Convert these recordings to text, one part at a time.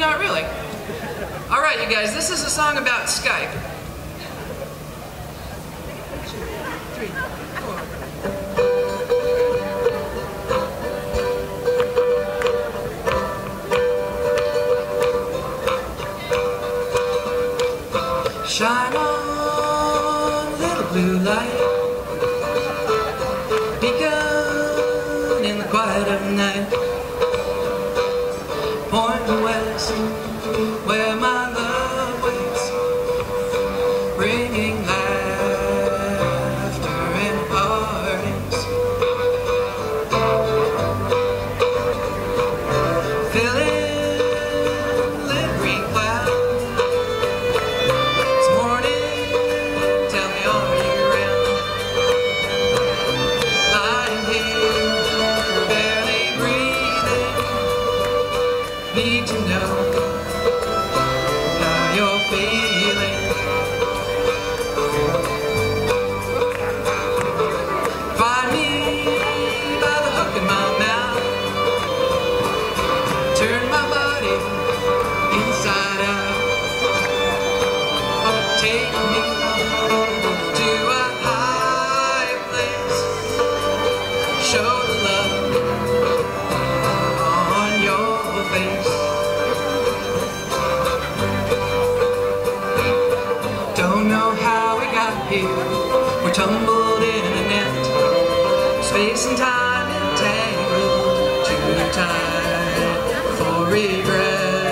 not really. All right, you guys, this is a song about Skype. 3, 4. Shine on, little blue light, beacon in the quiet of night, pointing west, where my love waits, bringing laughter and heartaches, filling lit green clouds. It's morning, tell me are you around? Lying here, barely breathing, need to know how you're feeling. Find me by the hook in my mouth, turn my body inside out, take me to a high place, show the love on your face. Don't know how we got here, we're tumbled in a net, space and time entangled, too tight for regret.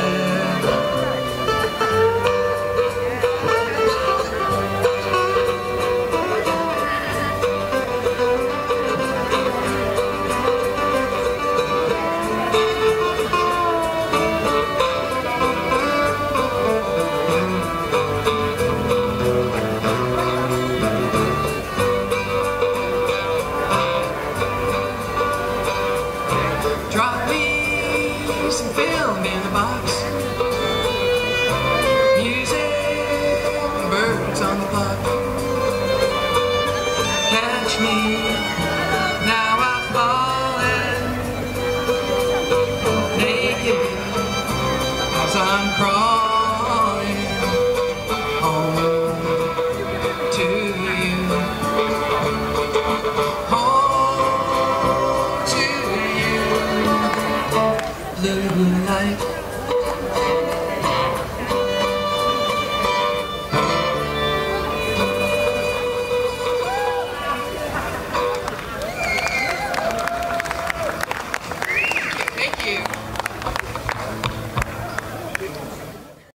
Drop me some film in a box, music and birds on the block. Catch me, now I've fallen naked as I'm crawling.